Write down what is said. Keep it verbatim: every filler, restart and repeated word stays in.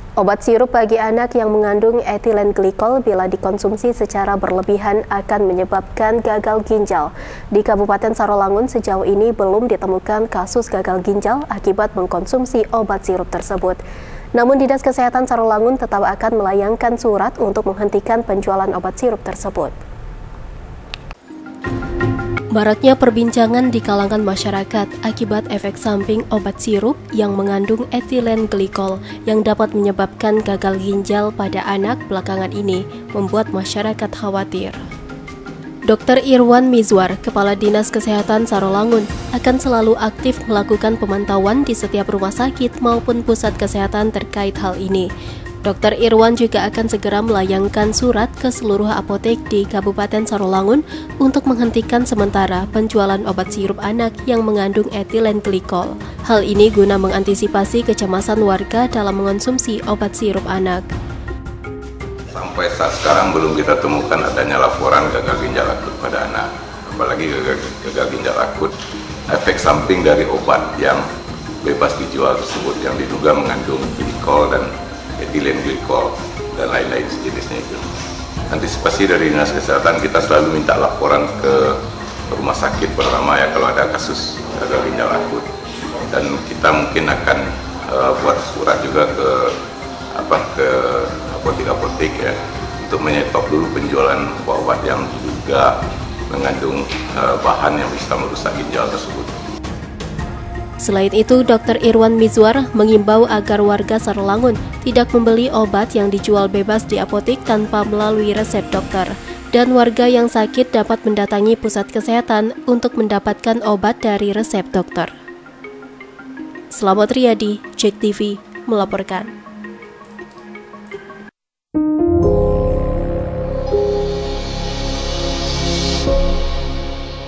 Obat sirup bagi anak yang mengandung etilen glikol bila dikonsumsi secara berlebihan akan menyebabkan gagal ginjal. Di Kabupaten Sarolangun sejauh ini belum ditemukan kasus gagal ginjal akibat mengkonsumsi obat sirup tersebut. Namun Dinas Kesehatan Sarolangun tetap akan melayangkan surat untuk menghentikan penjualan obat sirup tersebut. Maraknya perbincangan di kalangan masyarakat akibat efek samping obat sirup yang mengandung etilen glikol yang dapat menyebabkan gagal ginjal pada anak belakangan ini membuat masyarakat khawatir. Dokter Irwan Mizwar, Kepala Dinas Kesehatan Sarolangun, akan selalu aktif melakukan pemantauan di setiap rumah sakit maupun pusat kesehatan terkait hal ini. Dokter Irwan juga akan segera melayangkan surat ke seluruh apotek di Kabupaten Sarolangun untuk menghentikan sementara penjualan obat sirup anak yang mengandung etilen glikol. Hal ini guna mengantisipasi kecemasan warga dalam mengonsumsi obat sirup anak. Sampai saat sekarang belum kita temukan adanya laporan gagal ginjal akut pada anak. Apalagi gagal, gagal ginjal akut, efek samping dari obat yang bebas dijual tersebut yang diduga mengandung glikol dan etilen glikol dan lain-lain sejenisnya itu. Antisipasi dari Dinas Kesehatan, kita selalu minta laporan ke rumah sakit pertama ya kalau ada kasus gagal ginjal akut, dan kita mungkin akan uh, buat surat juga ke apa ke apotek-apotek ya untuk menyetop dulu penjualan obat yang juga mengandung uh, bahan yang bisa merusak ginjal tersebut. Selain itu, Dokter Irwan Mizwar mengimbau agar warga Sarolangun tidak membeli obat yang dijual bebas di apotek tanpa melalui resep dokter, dan warga yang sakit dapat mendatangi pusat kesehatan untuk mendapatkan obat dari resep dokter. Selamat Riyadi, Cek T V, melaporkan.